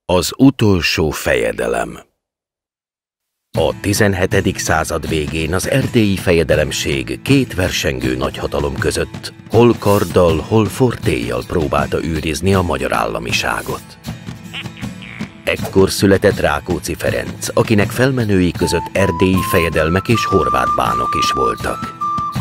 Az utolsó fejedelem. A 17. század végén az erdélyi fejedelemség két versengő nagyhatalom között hol karddal, hol fortéllyal próbálta őrizni a magyar államiságot. Ekkor született Rákóczi Ferenc, akinek felmenői között erdélyi fejedelmek és horvát bánok is voltak.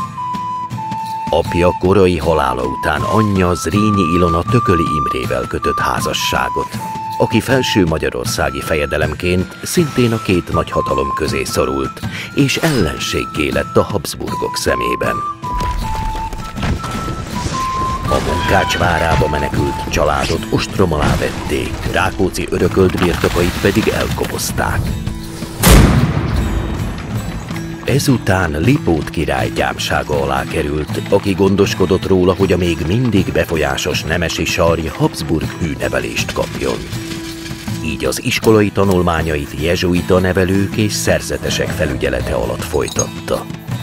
Apja korai halála után anyja Zrínyi Ilona Tököli Imrével kötött házasságot, aki felső magyarországi fejedelemként szintén a két nagyhatalom közé szorult, és ellenséggé lett a Habsburgok szemében. A Munkács várába menekült családot ostrom alá vették, Rákóczi örökölt birtokait pedig elkobozták. Ezután Lipót király gyámsága alá került, aki gondoskodott róla, hogy a még mindig befolyásos nemesi sarj Habsburg hűnevelést kapjon. Így az iskolai tanulmányait jezsuita nevelők és szerzetesek felügyelete alatt folytatta.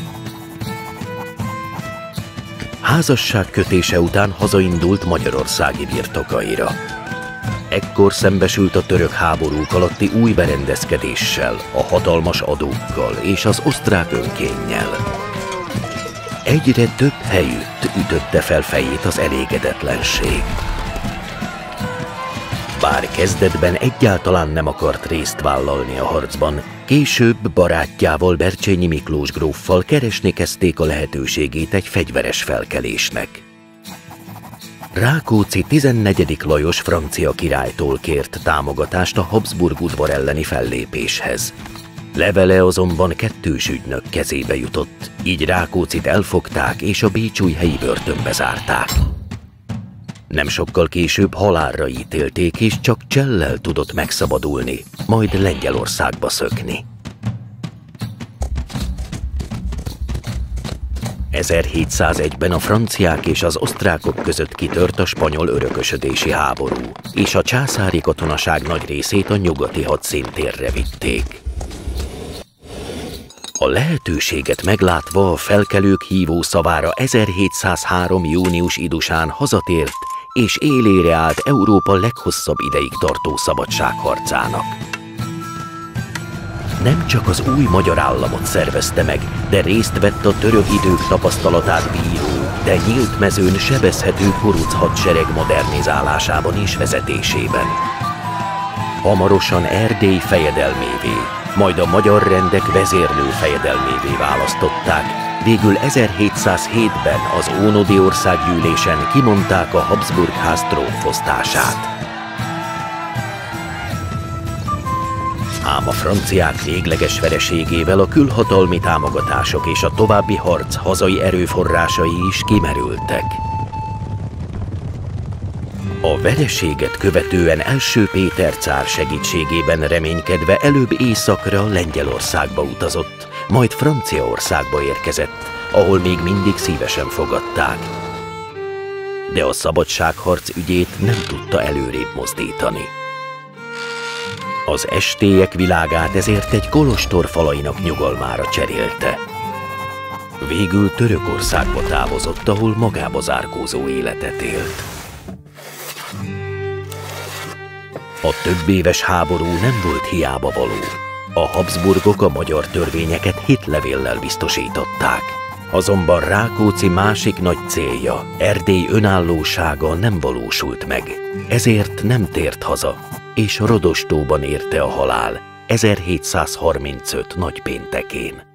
Házasság kötése után hazaindult magyarországi birtokaira. Ekkor szembesült a török háborúk alatti új berendezkedéssel, a hatalmas adókkal és az osztrák önkénnyel. Egyre több helyütt ütötte fel fejét az elégedetlenség. Bár kezdetben egyáltalán nem akart részt vállalni a harcban, később barátjával, Bercsényi Miklós gróffal keresni kezdték a lehetőségét egy fegyveres felkelésnek. Rákóczi 14. Lajos francia királytól kért támogatást a Habsburg udvar elleni fellépéshez. Levele azonban kettős ügynök kezébe jutott, így Rákóczit elfogták és a bécsújhelyi börtönbe zárták. Nem sokkal később halálra ítélték, és csak csellel tudott megszabadulni, majd Lengyelországba szökni. 1701-ben a franciák és az osztrákok között kitört a spanyol örökösödési háború, és a császári katonaság nagy részét a nyugati hadszíntérre vitték. A lehetőséget meglátva a felkelők hívó szavára 1703. június idusán hazatért, és élére állt Európa leghosszabb ideig tartó szabadságharcának. Nem csak az új magyar államot szervezte meg, de részt vett a török idők tapasztalatát bíró, de nyílt mezőn sebezhető kuruc hadsereg modernizálásában és vezetésében. Hamarosan Erdély fejedelmévé, majd a magyar rendek vezérlő fejedelmévé választották, végül 1707-ben az Ónodi országgyűlésen kimondták a Habsburg-ház trónfosztását. Ám a franciák végleges vereségével a külhatalmi támogatások és a további harc hazai erőforrásai is kimerültek. A vereséget követően első Péter cár segítségében reménykedve előbb északra, Lengyelországba utazott, majd Franciaországba érkezett, ahol még mindig szívesen fogadták. De a szabadságharc ügyét nem tudta előrébb mozdítani. Az estélyek világát ezért egy kolostor falainak nyugalmára cserélte. Végül Törökországba távozott, ahol magába zárkózó életet élt. A többéves háború nem volt hiába való. A Habsburgok a magyar törvényeket hitlevéllel biztosították. Azonban Rákóczi másik nagy célja, Erdély önállósága nem valósult meg. Ezért nem tért haza, és Rodostóban érte a halál 1735. nagypéntekén.